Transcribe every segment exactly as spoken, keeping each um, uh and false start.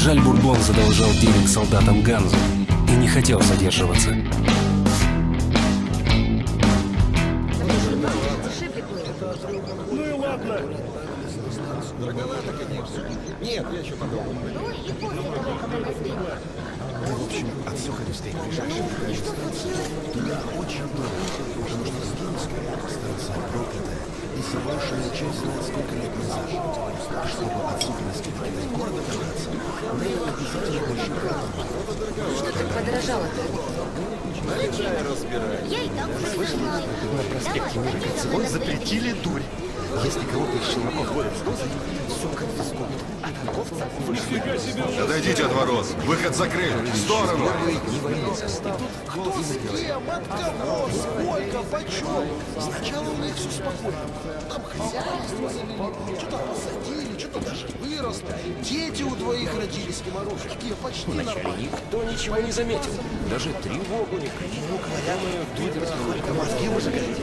Жаль, Бурбон задолжал денег солдатам Ганзы и не хотел задерживаться. Ну и ладно. Дороговато, конечно. Нет, я еще подумал. В общем, от Сухаря встретим ближайший. Да, очень много. Уже нужно сгинуть скорее. Станция проклятая. И собравшая часть знает, сколько лет назад. Чтобы от Сухаревской до города добраться, надо обязательно больше города. Что так подорожало-то? Налетай, разбирай. Я и так уже знаю. На проспекте Мира Кольцевой запретили дурь. Если кого-то из челноков водят с дозой, все конфискуют. А торговца... Нифига себе! Отойдите от ворот! Выход закрыт! В сторону! Не войны застал. Кто с кем? От кого? Сколько? Почем? Сначала у них все спокойно. Там хозяйство завели, что-то посадили, что-то даже выросло. Дети у двоих родились. Такие почти нормальные. Никто ничего не заметил. Даже тревогу не кричит. Ну, говорят, тут только мозги уже горят.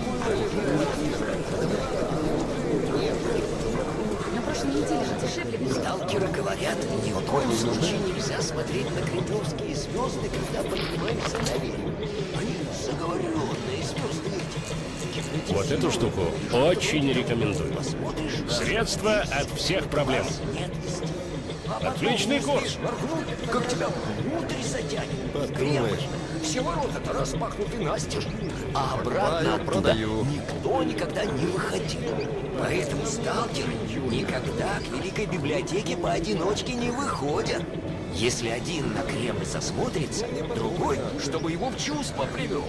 На прошлой неделе же дешевле было. Сталкеры говорят, ни в коем случае нельзя смотреть на кремлевские звезды, когда поднимаешься наверх. Они заговоренные звезды эти. Вот эту штуку очень рекомендую. Средство от всех проблем. Отличный курс. Как тебя внутрь затянет. Крепость. Все ворота-то распахнуты настежь. А обратно оттуда никто никогда не выходил. Поэтому сталкеры никогда к Великой библиотеке поодиночке не выходят. Если один на Кремль засмотрится, другой, чтобы его в чувство привел.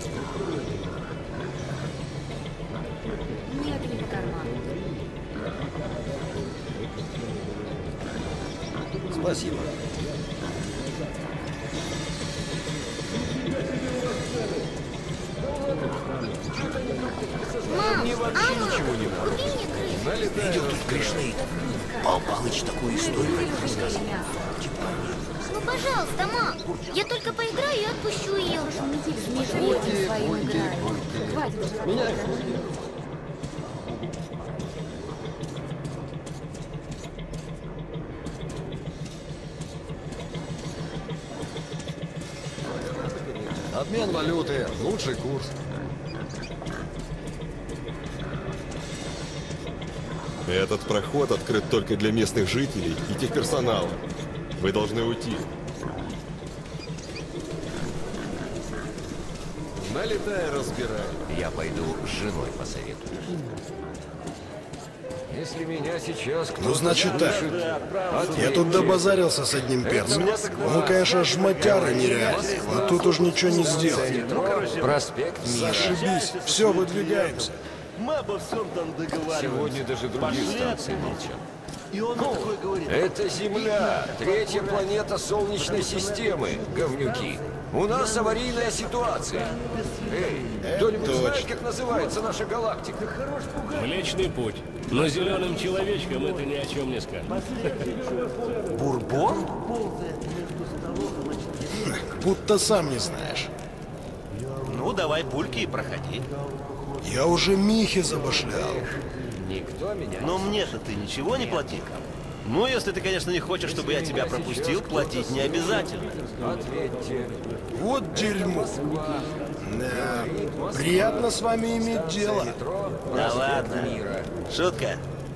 Нет, не по карману. Спасибо. Мам, Мне вообще а ничего не надо. купи мне крыс. Видел тут Кришны? Пал Палыч такую историю рассказывал. Ну, пожалуйста, мам. Я только поиграю и отпущу ее. С медведем своим играю. Хватит уже. Обмен валюты, лучший курс. Этот проход открыт только для местных жителей и техперсонала. Вы должны уйти. Налетай, разбирай. Я пойду с женой посоветуюсь. Если меня сейчас кто-то... Ну, значит так. Я тут добазарился с одним перцем. Он, конечно, жмотяра нереальный, но тут уж ничего не сделать. Проспект Мира. Зашибись. Все, выдвигаемся. Мы обо всем там договариваемся. Сегодня даже другие станции молчат. И он мне такое говорит. Это Земля, третья планета Солнечной системы, говнюки. У нас аварийная ситуация. Эй, кто-нибудь знает, как называется наша галактика? Млечный путь. Но зеленым человечкам это ни о чем не скажет. Бурбон? Будто сам не знаешь. Ну, давай пульки и проходи. Я уже Михе забашлял. Никто меня... Но мне-то ты ничего не платил. Ну, если ты, конечно, не хочешь, чтобы я тебя пропустил, платить не обязательно. Ответьте. Вот дерьмо. Да. Приятно с вами иметь дело. Да ладно. Шутка.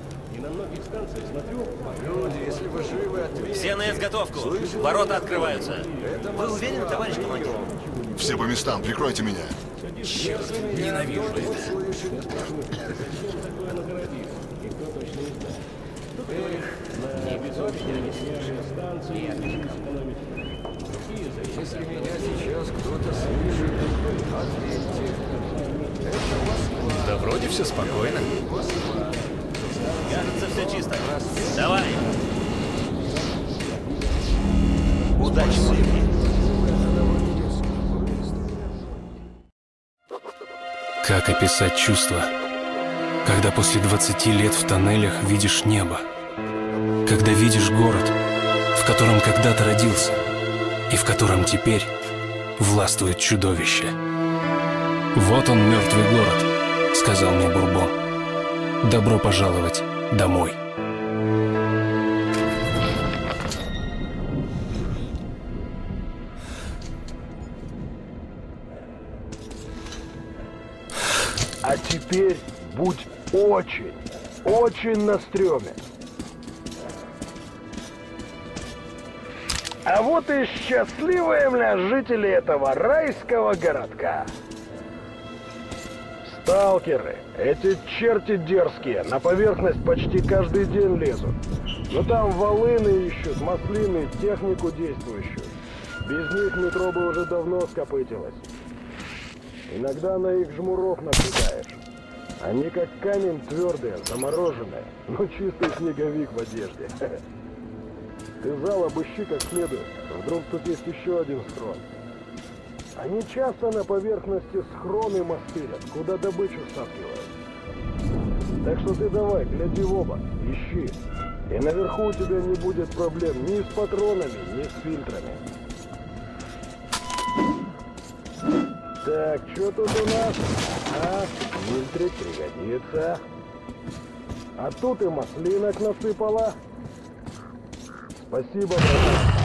Люди, если вы живы, ответьте. Все на изготовку. Ворота открываются. Вы уверены, товарищ командир? Все по местам, прикройте меня. Ненавижу это. Если меня сейчас кто-то слышит, ответьте. Это Москва. Да вроде все спокойно. Кажется, все чисто. Давай. Удачи, мужики. Как описать чувство, когда после двадцати лет в тоннелях видишь небо, когда видишь город, в котором когда-то родился и в котором теперь властвует чудовище. «Вот он, мертвый город», — сказал мне Бурбон. «Добро пожаловать домой». теперь будь очень, очень на стреме. А вот и счастливые, бля, жители этого райского городка. Сталкеры, эти черти дерзкие, на поверхность почти каждый день лезут. Но там волыны ищут, маслины, технику действующую. Без них метро бы уже давно скопытилось. Иногда на их жмуров наблюдаешь. Они как камень твердые, замороженные, но чистый снеговик в одежде. Ты зал обыщи как следует, вдруг тут есть еще один схрон. Они часто на поверхности схроны мастерят, куда добычу стаскивают. Так что ты давай, гляди в оба, ищи. И наверху у тебя не будет проблем ни с патронами, ни с фильтрами. Так, что тут у нас? А, фильтрик пригодится. А тут и маслинок насыпала. Спасибо, братан.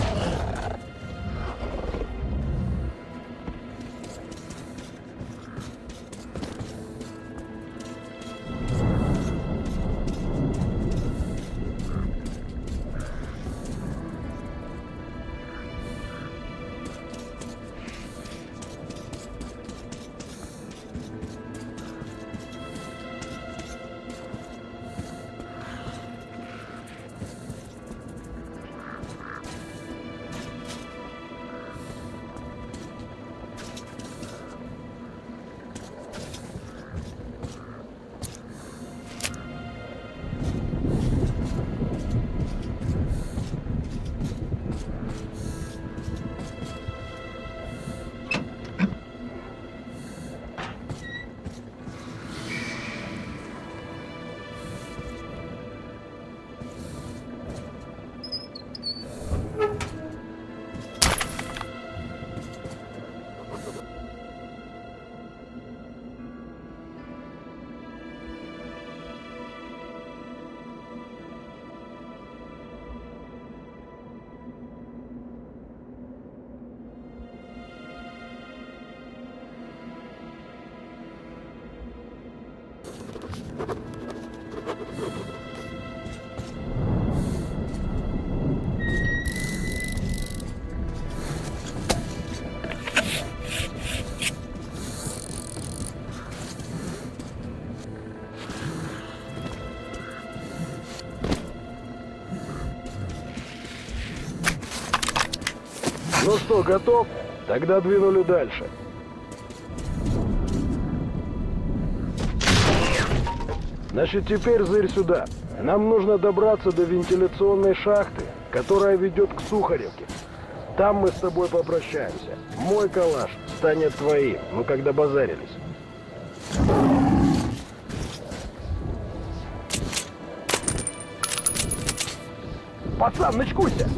Ну что, готов? Тогда двинули дальше. Значит, теперь зырь сюда. Нам нужно добраться до вентиляционной шахты, которая ведет к Сухаревке. Там мы с тобой попрощаемся. Мой калаш станет твоим, ну когда базарились. Пацан, начкуйся!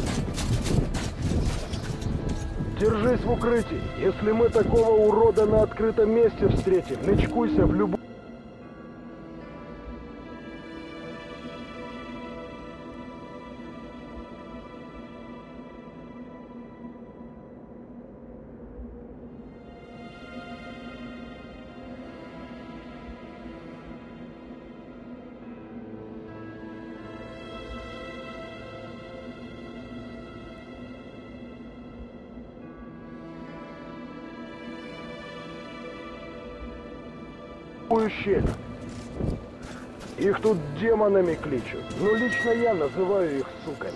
Держись в укрытии. Если мы такого урода на открытом месте встретим, начкуйся в любом... щель. Их тут демонами кличут, но лично я называю их суками.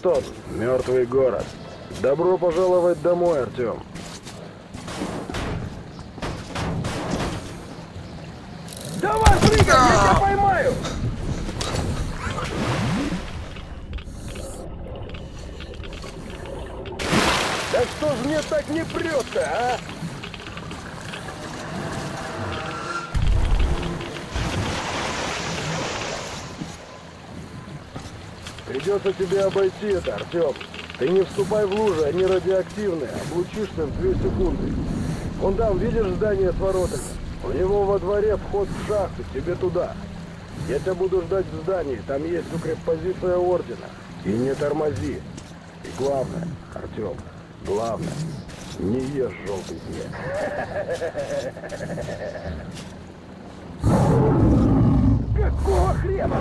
Вот он, мертвый город. Добро пожаловать домой, Артем. Давай, прыгай, я тебя поймаю! Да что ж мне так не прет-то, а? Придется тебе обойти это, Артем. Ты не вступай в лужи, они радиоактивные. Облучишься в две секунды. Вон там, видишь здание с воротами? У него во дворе вход в шахту, тебе туда. Я тебя буду ждать в здании, там есть укреппозиция ордена. И не тормози. И главное, Артем, главное, не ешь желтый снег. Какого хрена?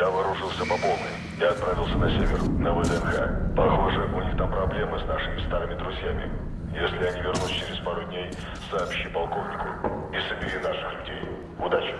Я вооружился по полной и отправился на север, на ВДНХ. Похоже, у них там проблемы с нашими старыми друзьями. Если они вернутся через пару дней, сообщи полковнику и собери наших людей. Удачи!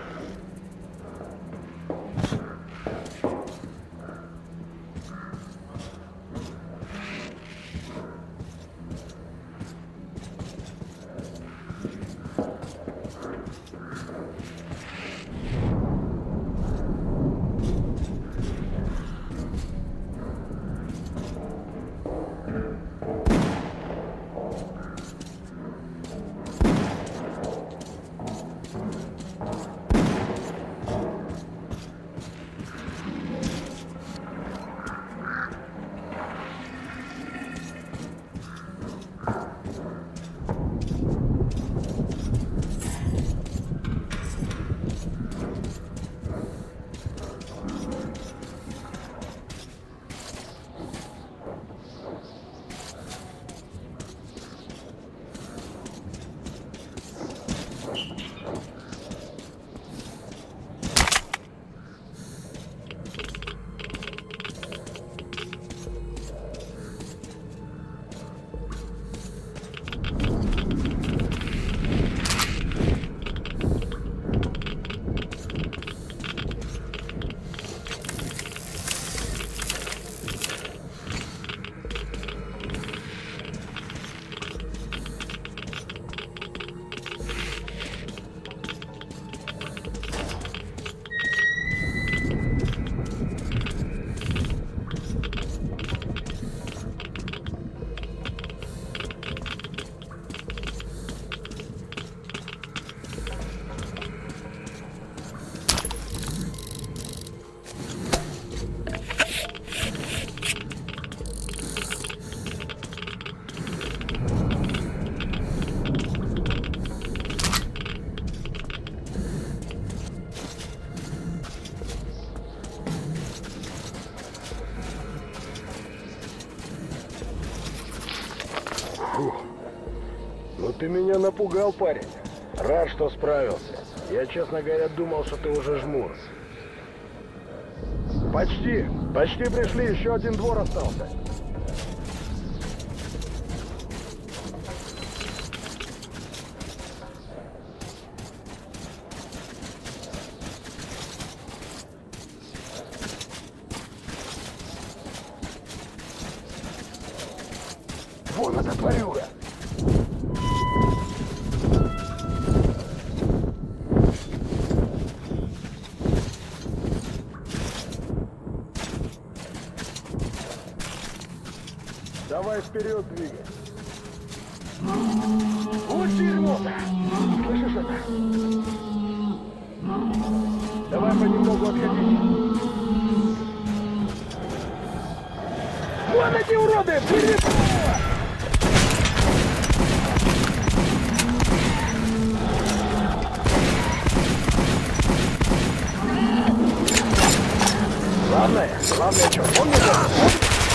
Ну ты меня напугал, парень. Рад, что справился. Я, честно говоря, думал, что ты уже жмур. Почти. Почти пришли. Еще один двор остался. Вон эта тварюга. Давай вперед двигай. Вот дерьмо-то! Слышишь это? Давай понемногу отходить. Вон эти уроды! Перепало! Главное, главное, что? Помни, что?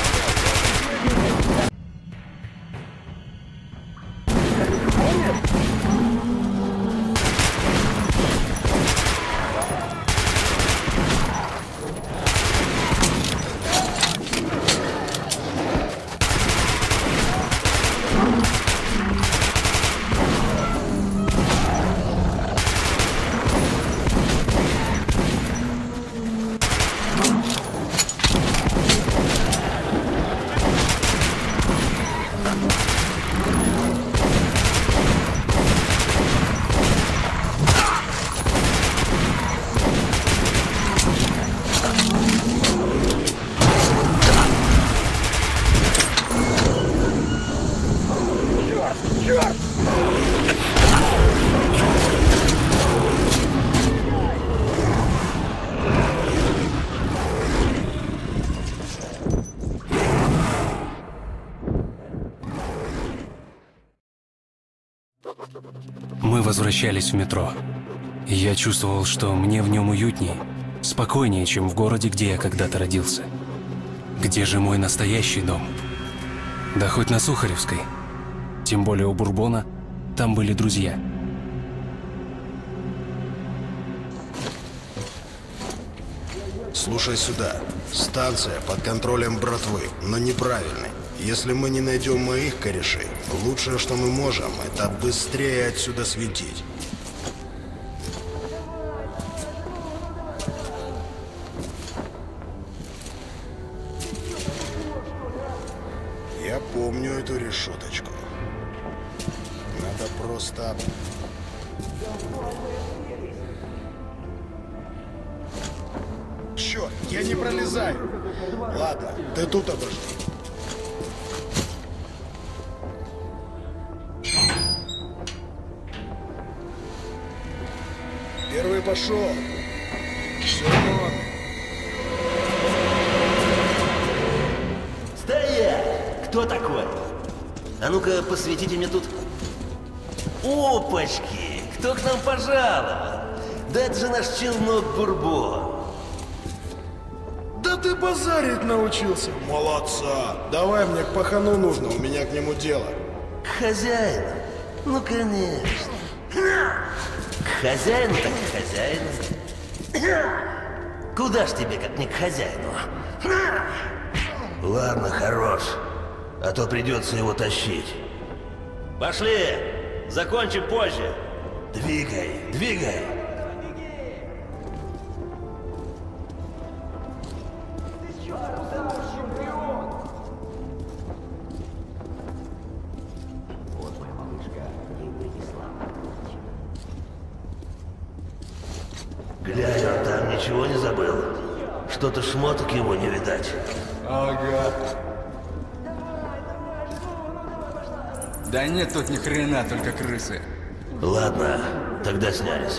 Мы возвращались в метро. И я чувствовал, что мне в нем уютнее, спокойнее, чем в городе, где я когда-то родился. Где же мой настоящий дом? Да хоть на Сухаревской. Тем более у Бурбона там были друзья. Слушай сюда. Станция под контролем братвы, но неправильной. Если мы не найдем моих корешей, лучшее, что мы можем, это быстрее отсюда светить. Я помню эту решеточку. Надо просто... Черт, я не пролезаю. Ладно, ты тут обожди. Первый пошел. Все равно. Стоять! Кто такой? А ну-ка, посветите мне тут. Опачки! Кто к нам пожаловал? Да это же наш челнок Бурбон. Да ты базарить научился. Молодца. Давай, мне к пахану нужно, у меня к нему дело. К хозяину? Ну, конечно. К хозяину так к хозяину. Куда ж тебе, как не к хозяину? Ладно, хорош. А то придется его тащить. Пошли! Закончим позже. Двигай, двигай. Глянь, он там ничего не забыл. Что-то шмоток его не видать. Ага. Да нет тут ни хрена, только крысы. Ладно, тогда снялись.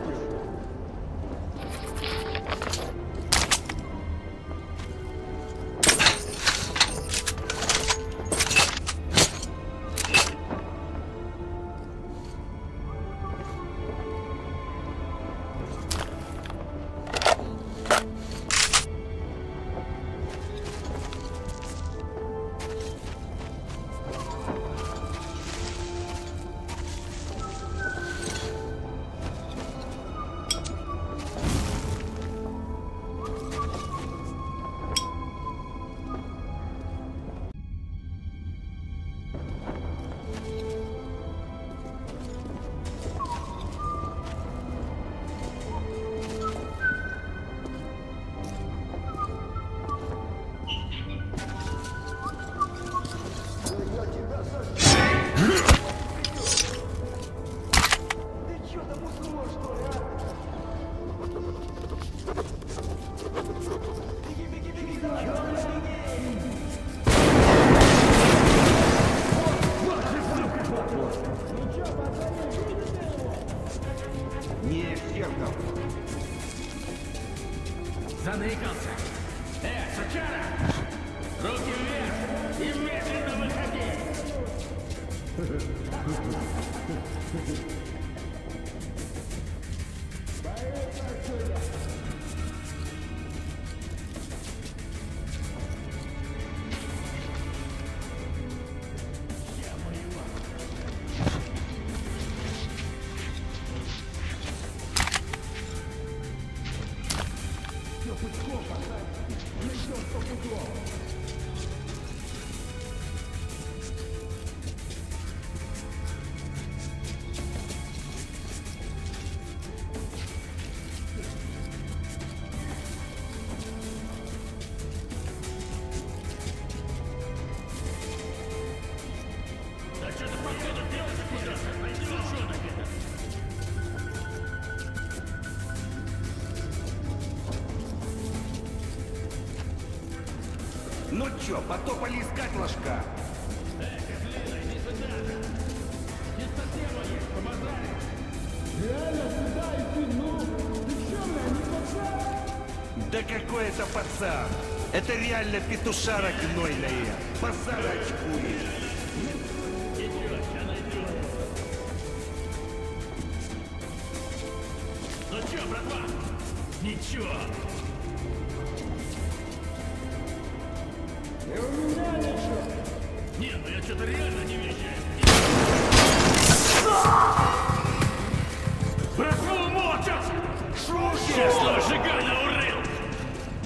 Занаикался. Э, сучара! Руки вверх и медленно выходи! Ну чё, потопали искать ложка? Да какой это пацан? Это реально петушара гнойная. Базар очкует. Ну чё, братва? Ничего. И у меня ничего. Нет, ну я что-то реально не вещаю. Братву мочат! Шушер! Число, Жигана урыл!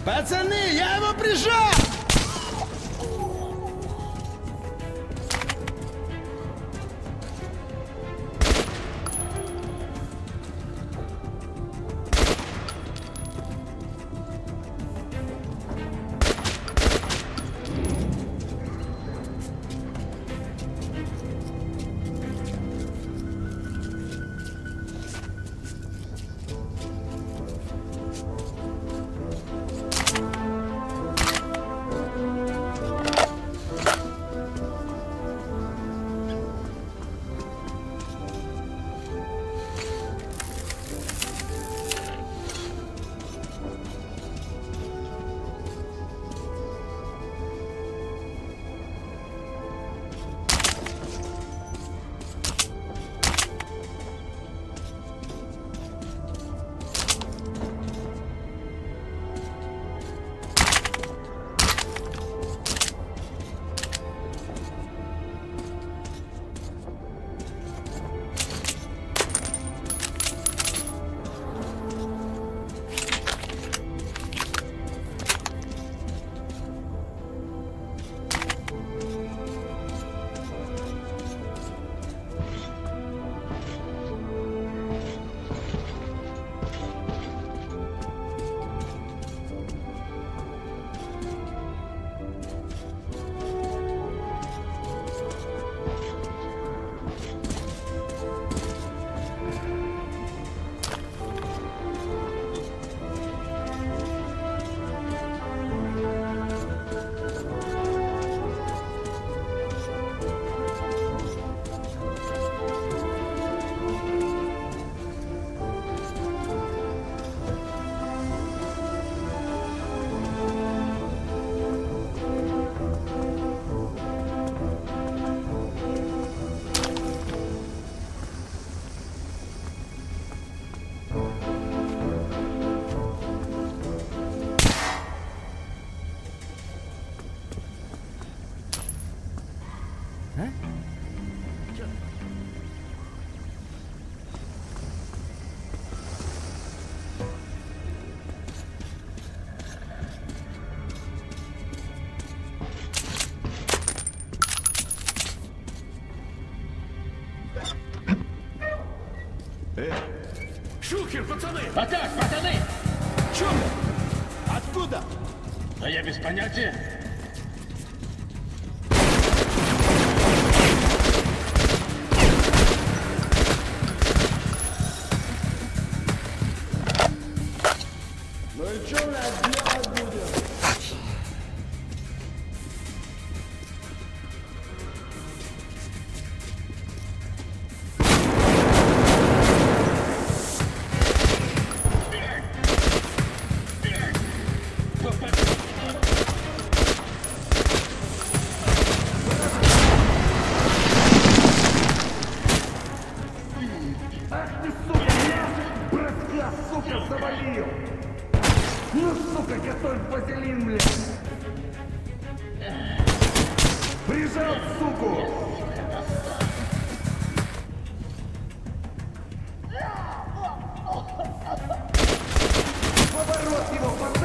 Пацаны, я его прижал! Шухер, пацаны! Атак, пацаны! Чё? Откуда? Да я без понятия. Ну и чё, блядь, делать будем? Ах ты, сука, я! Братка, сука, завалил! Ну, сука, готовь вазелин, блядь! Прижал, суку! Поворот его, пацан!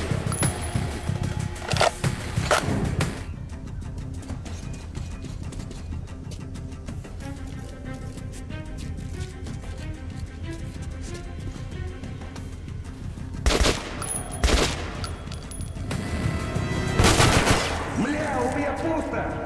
Мля, у меня пусто!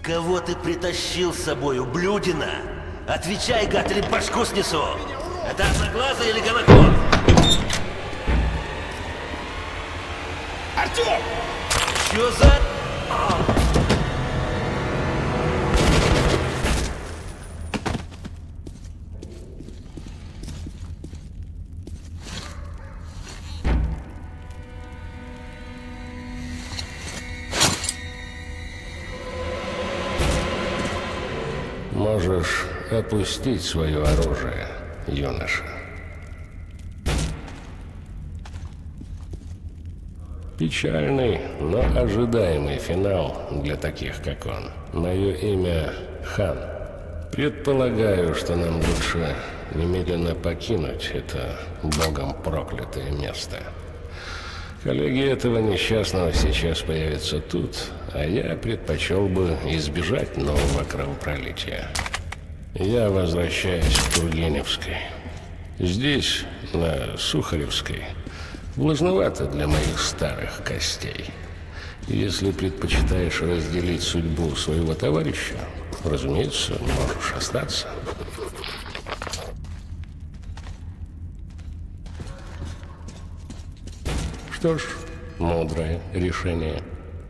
Кого ты притащил с собой, ублюдина? Отвечай, гад, или башку снесу! Это одноглазый или гонокор? Артем! Чё за... Можешь опустить свое оружие, юноша. Печальный, но ожидаемый финал для таких, как он. Мое имя Хан. Предполагаю, что нам лучше немедленно покинуть это богом проклятое место. Коллеги этого несчастного сейчас появятся тут, а я предпочел бы избежать нового кровопролития. Я возвращаюсь к Тургеневской. Здесь, на Сухаревской, влажновато для моих старых костей. Если предпочитаешь разделить судьбу своего товарища, разумеется, можешь остаться. Что ж, мудрое решение.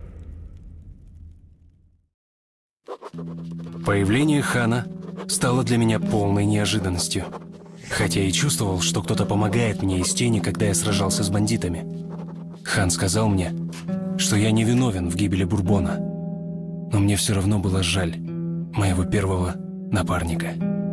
Появление Хана стало для меня полной неожиданностью. Хотя и чувствовал, что кто-то помогает мне из тени, когда я сражался с бандитами. Хан сказал мне, что я не виновен в гибели Бурбона. Но мне все равно было жаль моего первого напарника.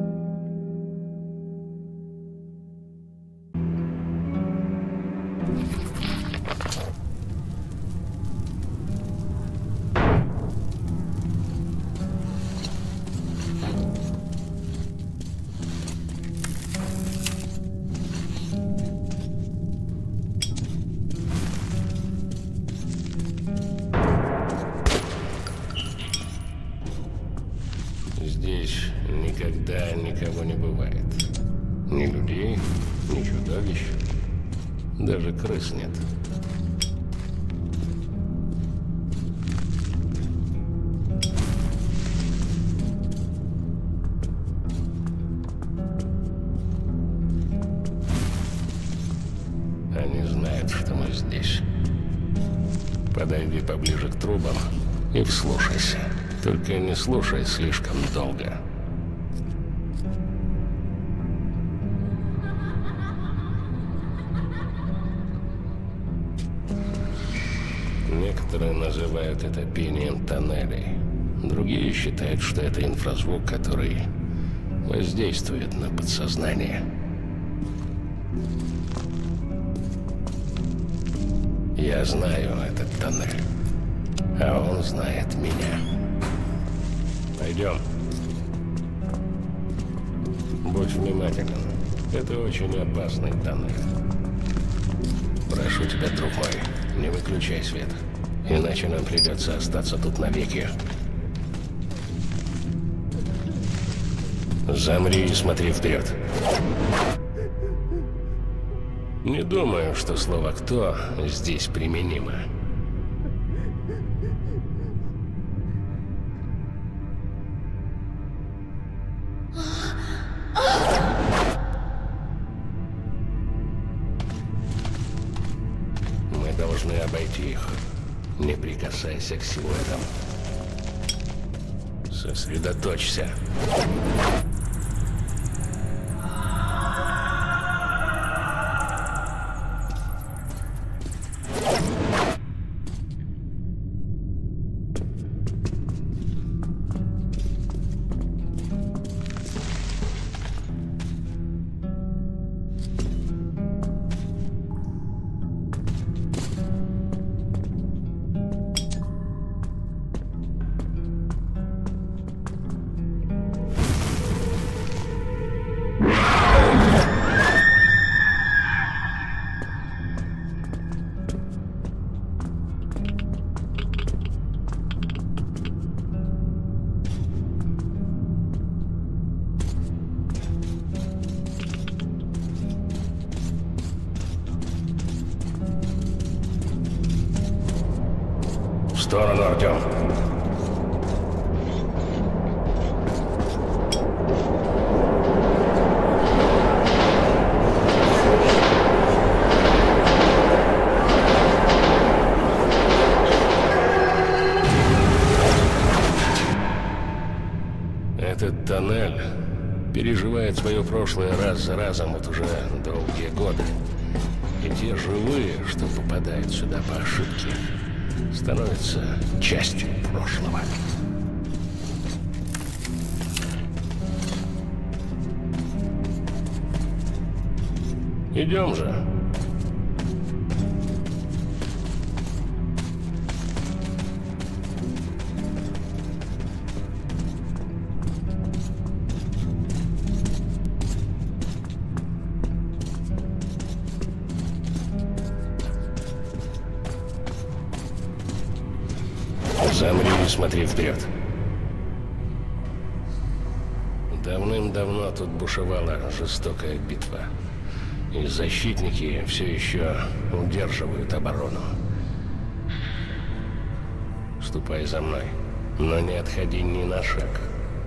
Здесь никогда никого не бывает. Ни людей, ни чудовищ. Даже крыс нет. Они знают, что мы здесь. Подойди поближе к трубам и вслушайся. Только не слушай слишком долго. Некоторые называют это пением тоннелей. Другие считают, что это инфразвук, который воздействует на подсознание. Я знаю этот тоннель, а он знает меня. Пойдем. Будь внимателен. Это очень опасный тоннель. Прошу тебя, друг мой, не выключай свет. Иначе нам придется остаться тут навеки. Замри и смотри вперед. Не думаю, что слово «кто» здесь применимо. Мы должны обойти их. Не прикасайся к силуэтам. Сосредоточься. В сторону, Артем. переживает свое прошлое раз за разом вот уже долгие годы. И те живые, что попадают сюда по ошибке, становятся частью прошлого. Идем же. Замри и смотри вперед. Давным-давно тут бушевала жестокая битва. И защитники все еще удерживают оборону. Ступай за мной, но не отходи ни на шаг.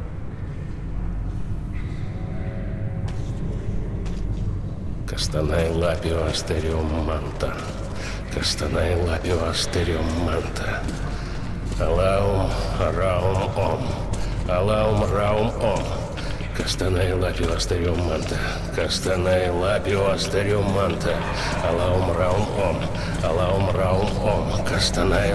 Кастанай лапио астериум манта. Кастанай лапио астериум манта. Алаум раум ом. Алаум раум ом. Кастанай лапио астериум манта. Кастанай лапио астериум манта. Алаум раум ом. Алаум раум ом. Кастанай.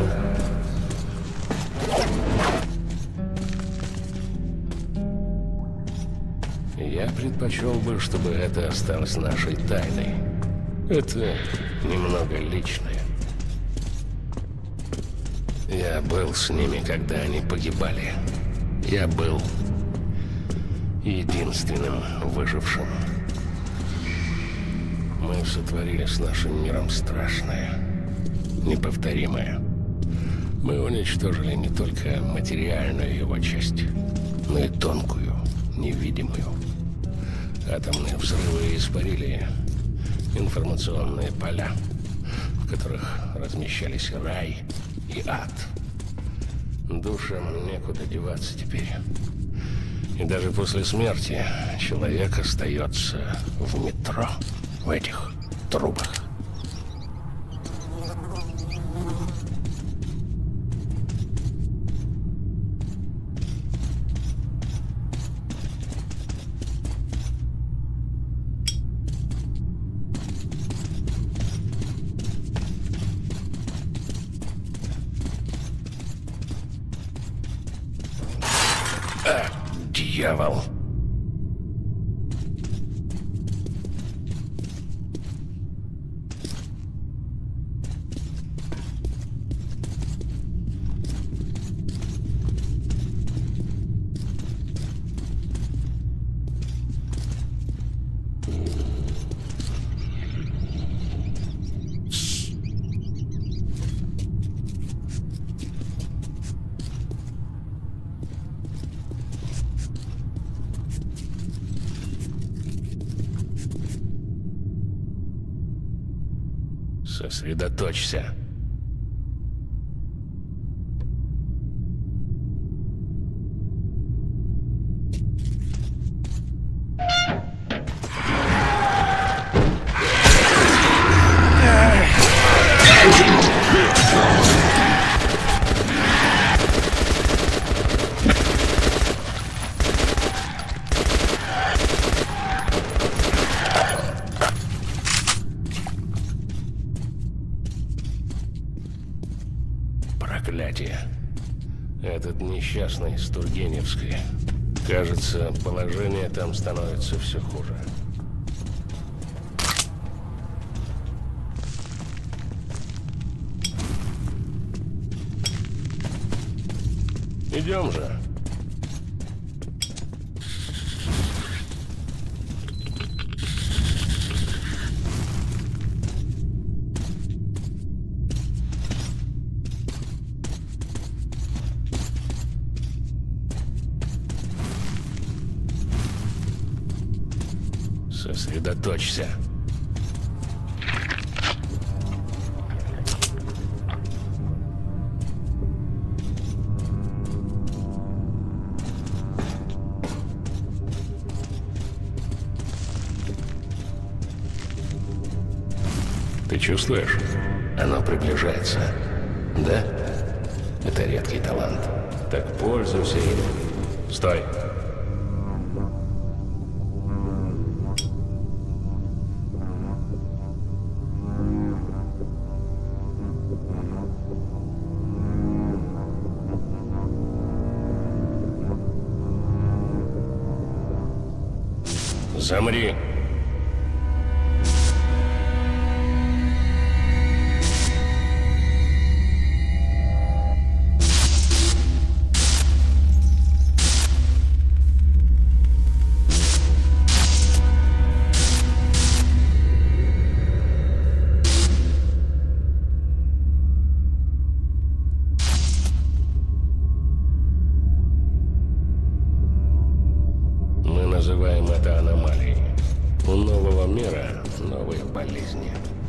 Я предпочел бы, чтобы это осталось нашей тайной. Это немного личное. Я был с ними, когда они погибали. Я был единственным выжившим. Мы сотворили с нашим миром страшное, неповторимое. Мы уничтожили не только материальную его часть, но и тонкую, невидимую. Атомные взрывы испарили информационные поля, в которых размещались рай и ад. Душам некуда деваться теперь. И даже после смерти человек остается в метро, в этих трубах. Дьявол. Сосредоточься. Проклятие. Этот несчастный с Тургеневской. Кажется, положение там становится все хуже. Идем же. Сосредоточься. Ты чувствуешь? Оно приближается. Да? Это редкий талант. Так пользуйся им. Стой. Замри. Называем это аномалией. У нового мира новые болезни.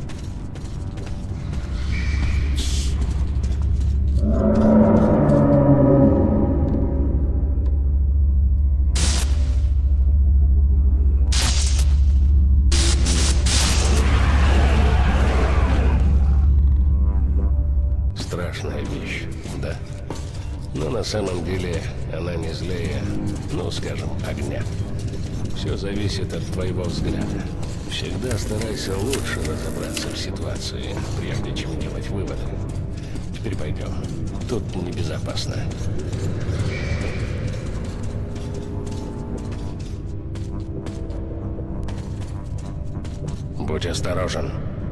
Страшная вещь, да. Но на самом деле она не злее, ну, скажем, огня. Все зависит от твоего взгляда. Всегда старайся лучше разобраться в ситуации, прежде чем делать выводы. Теперь пойдем. Тут небезопасно. Будь осторожен.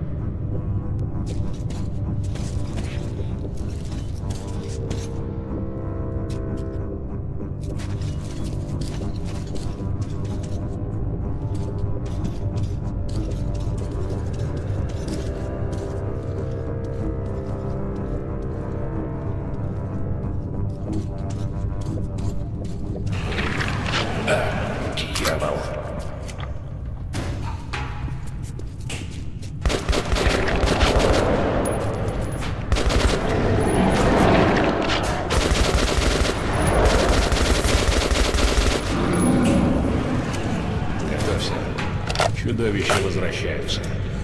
Дьявол. Готовься. Чудовища возвращаются.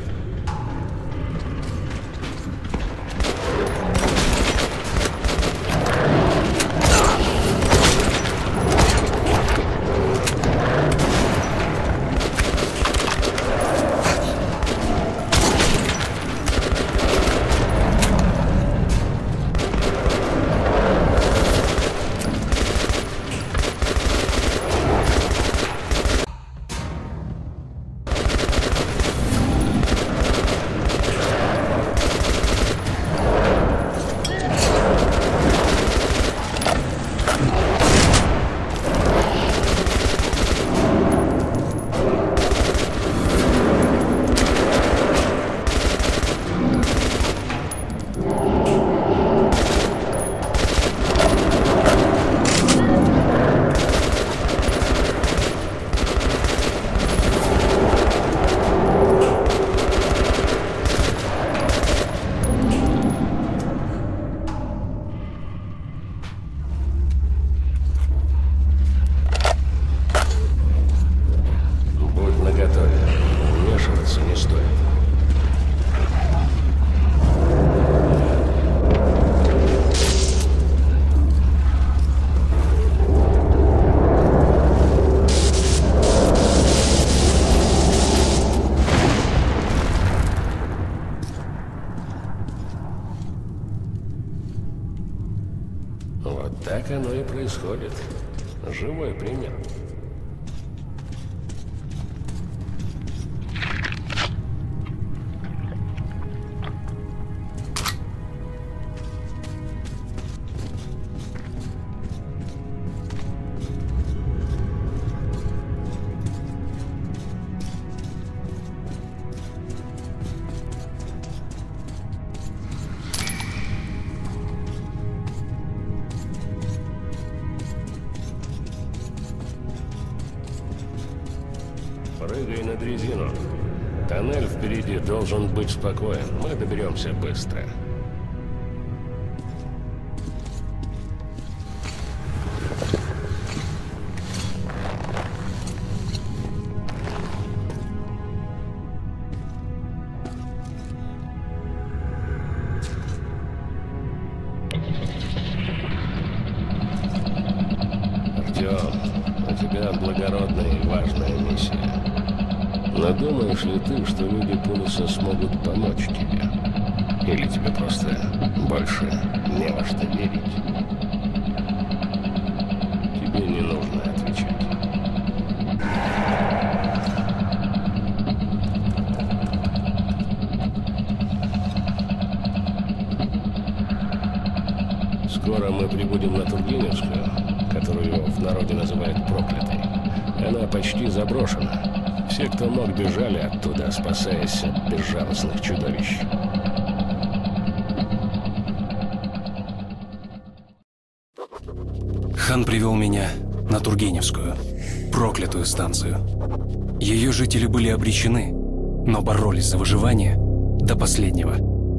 Вот так оно и происходит. Живой пример. Прыгай на дрезину. Тоннель впереди должен быть спокоен. Мы доберемся быстро. Артем, у тебя благородная и важная миссия. Но думаешь ли ты, что люди Пулиса смогут помочь тебе? Или тебе просто больше не во что верить? Тебе не нужно отвечать. Скоро мы прибудем на Тургеневскую, которую в народе называют проклятой. Она почти заброшена. Все, кто мог, бежали оттуда, спасаясь от безжалостных чудовищ. Хан привел меня на Тургеневскую, проклятую станцию. Ее жители были обречены, но боролись за выживание до последнего.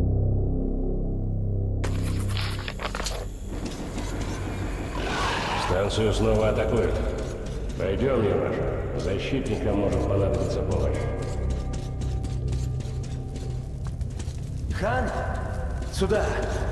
Станцию снова атакуют. Пойдем, юноша. Защитникам может понадобиться помощь. Хан, сюда.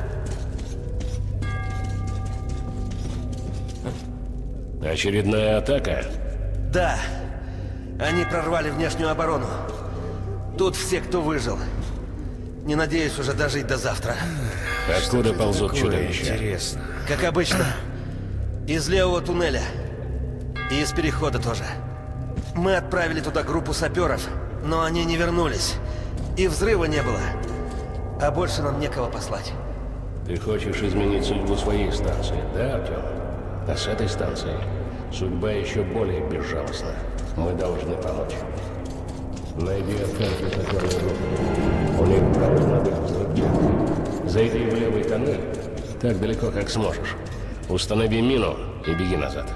Очередная атака? Да. Они прорвали внешнюю оборону. Тут все, кто выжил. Не надеюсь уже дожить до завтра. Откуда ползут чудовища? Интересно. Как обычно. Из левого туннеля. И из перехода тоже. Мы отправили туда группу саперов, но они не вернулись. И взрыва не было. А больше нам некого послать. Ты хочешь изменить судьбу своей станции, да, Артем? А с этой станцией судьба еще более безжалостна. Мы должны помочь. Найди останки саперной группы. У них должна быть взрывчатка. Зайди в левый тоннель так далеко, как сможешь. Установи мину и беги назад.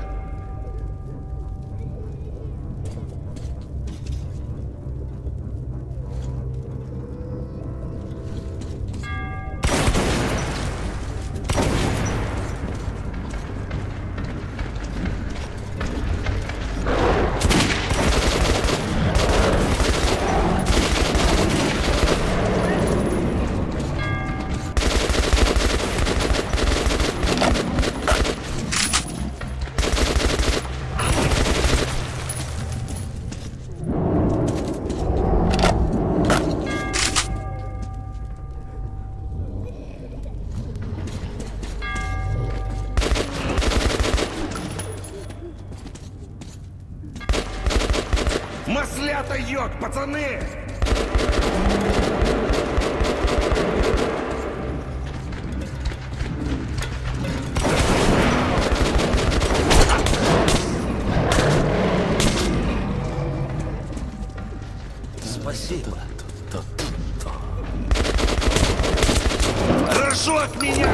Маслята, йод, пацаны! Спасибо. Рожок меня!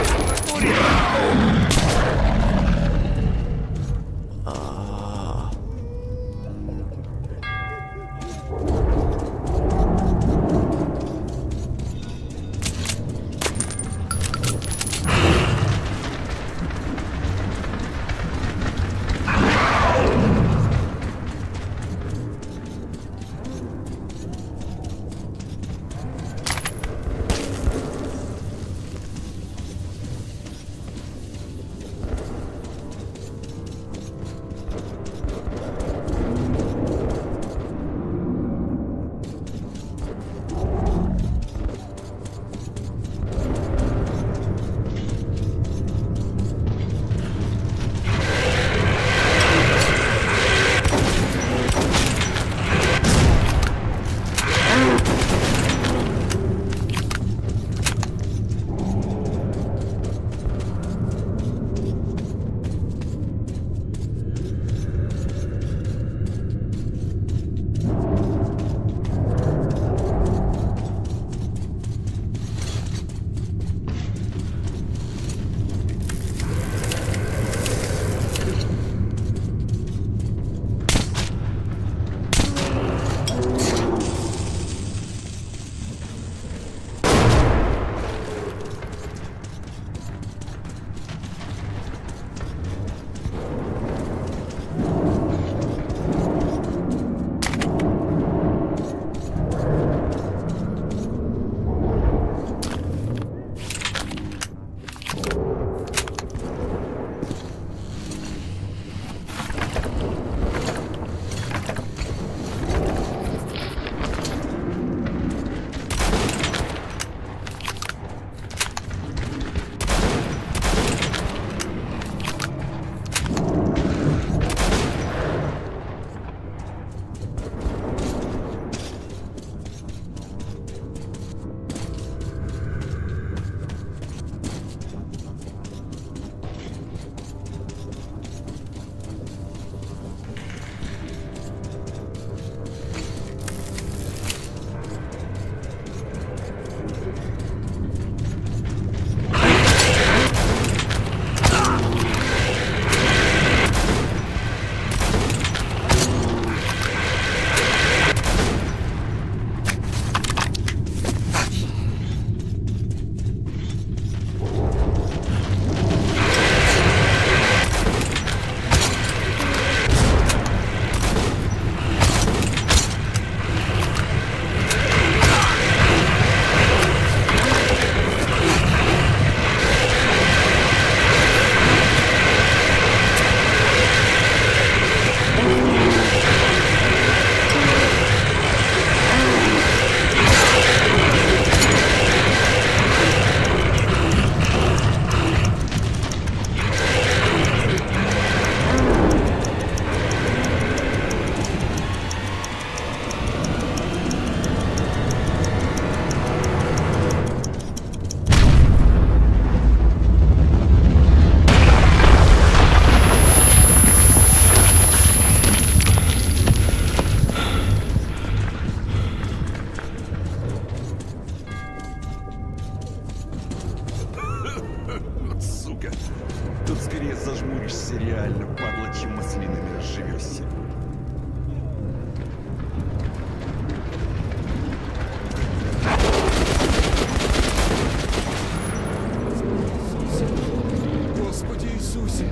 нажмуришься, реально, падла, чем маслинами разживешься. Господи Иисусе!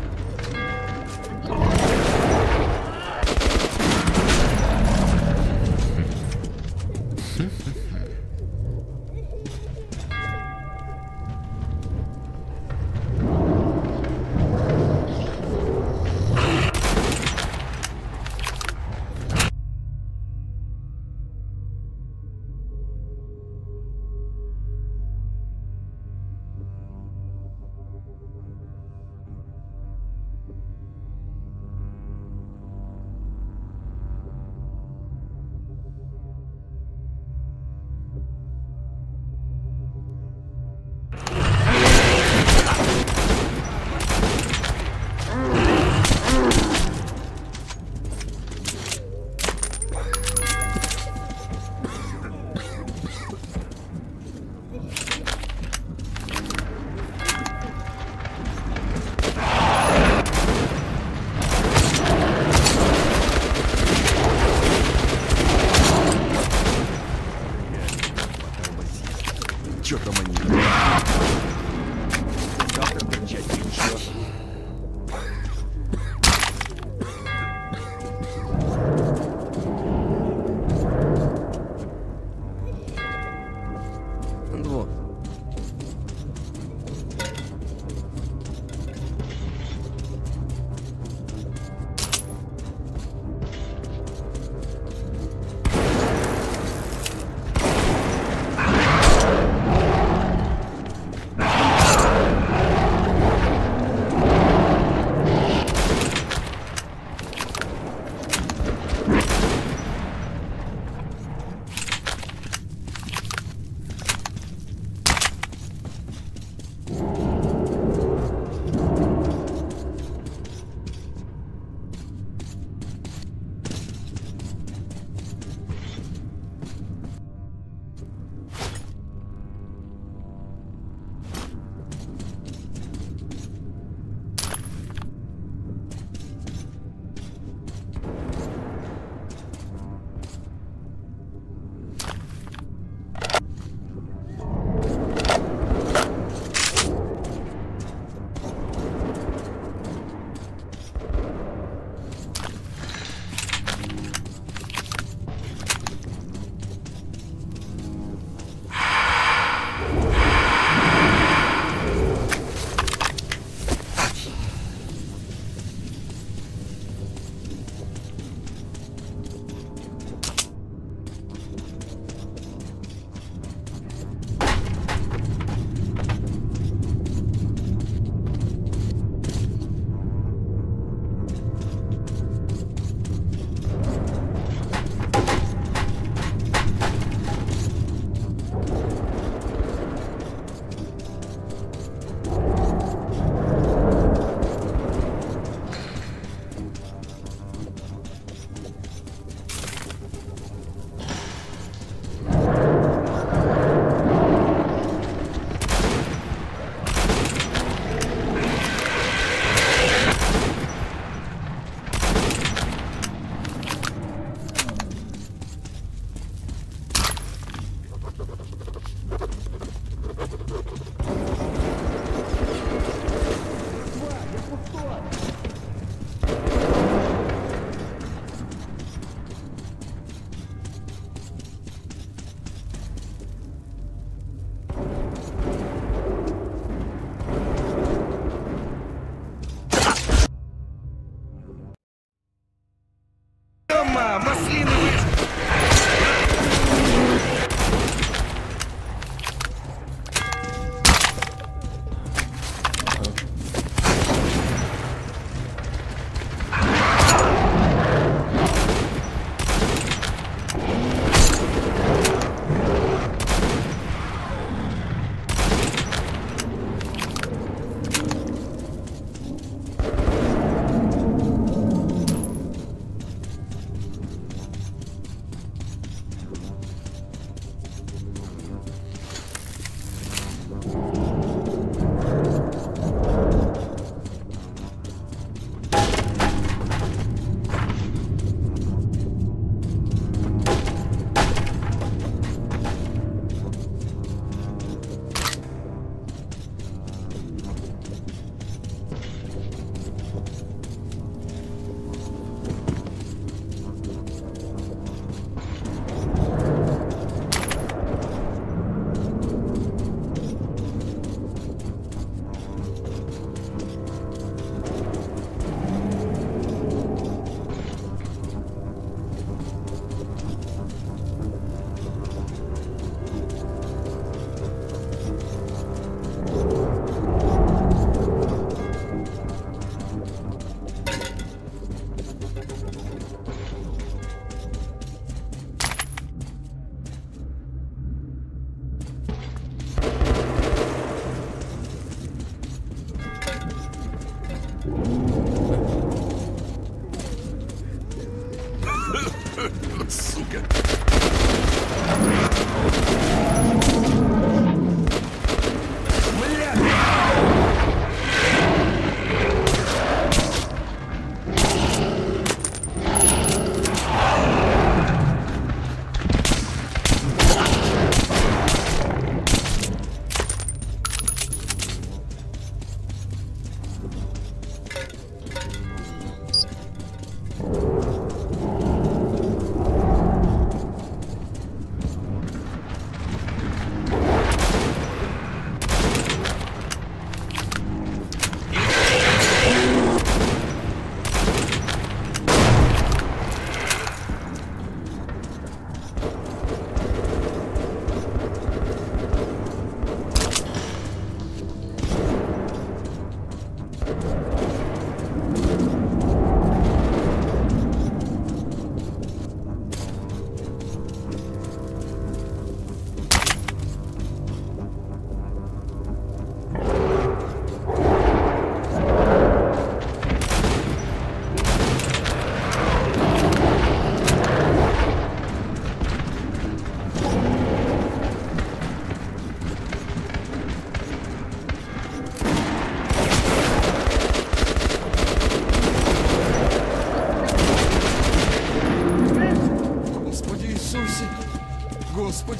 Чё там они? Завтра торчать ничего. Вот.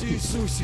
Иисусе!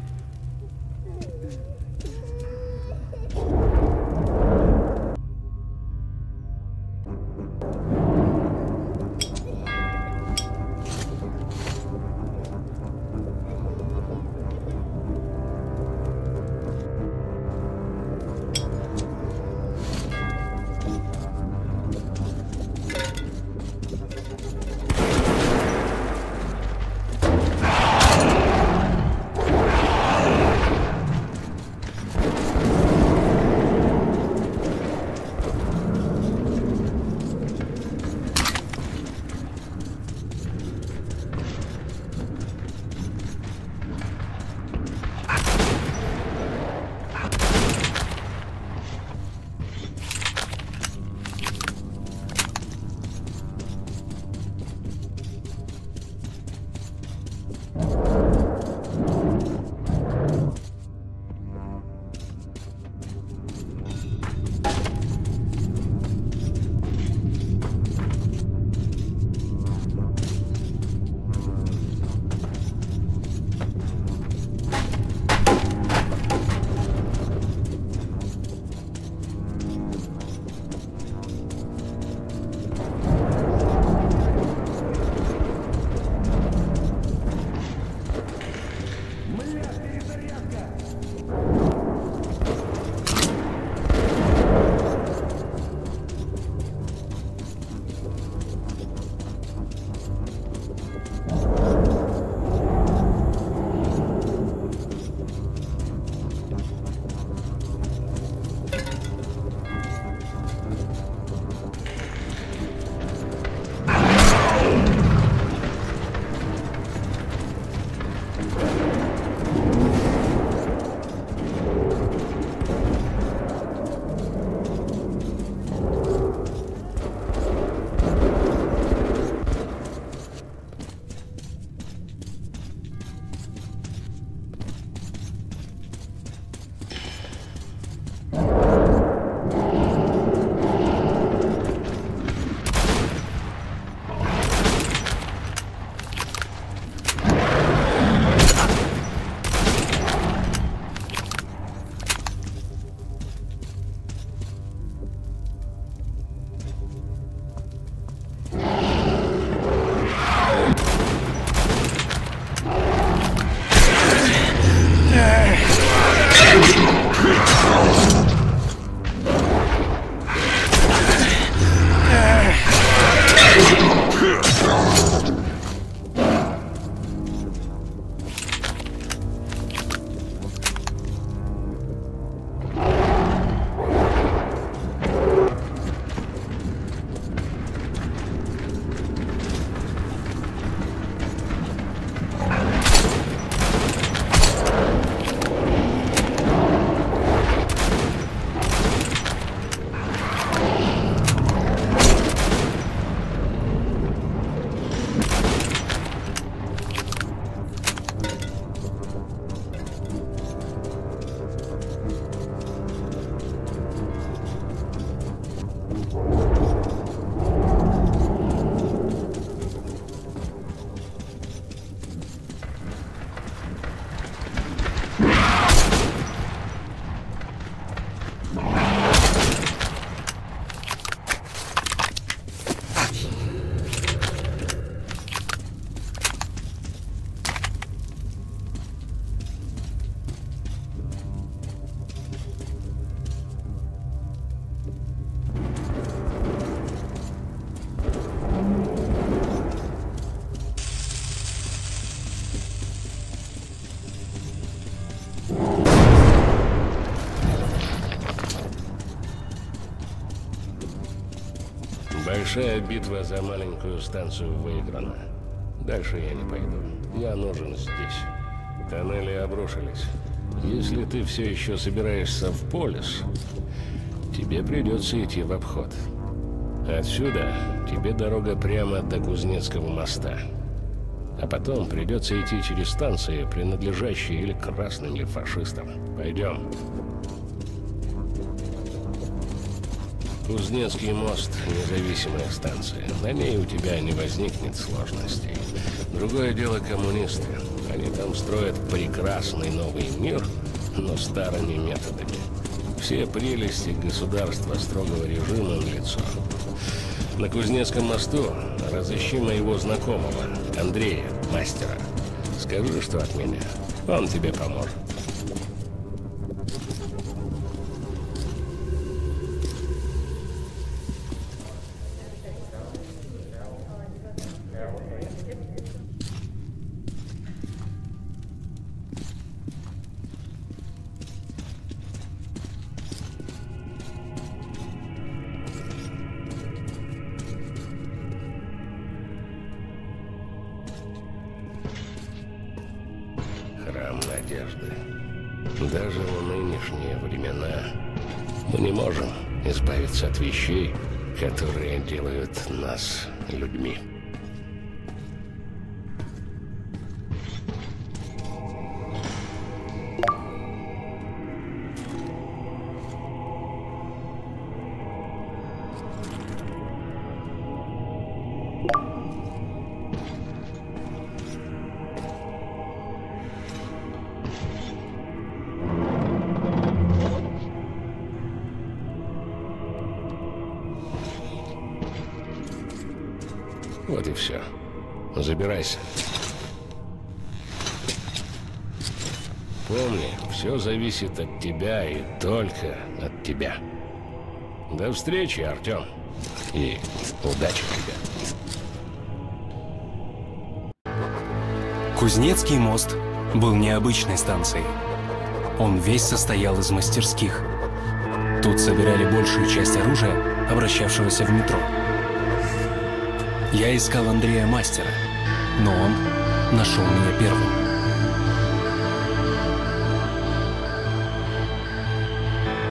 Большая битва за маленькую станцию выиграна. Дальше я не пойду. Я нужен здесь. Тоннели обрушились. Если ты все еще собираешься в Полис, тебе придется идти в обход. Отсюда тебе дорога прямо до Кузнецкого моста. А потом придется идти через станции, принадлежащие или красным, или фашистам. Пойдем. Кузнецкий мост – независимая станция. На ней у тебя не возникнет сложностей. Другое дело коммунисты. Они там строят прекрасный новый мир, но старыми методами. Все прелести государства строгого режима налицо. На Кузнецком мосту разыщи моего знакомого, Андрея, мастера. Скажи, что от меня. Он тебе поможет. Храм надежды. Даже в нынешние времена мы не можем избавиться от вещей, которые делают нас людьми. Вот и все. Забирайся. Помни, все зависит от тебя и только от тебя. До встречи, Артем. И удачи тебе. Кузнецкий мост был необычной станцией. Он весь состоял из мастерских. Тут собирали большую часть оружия, обращавшегося в метро. Я искал Андрея мастера, но он нашел меня первым.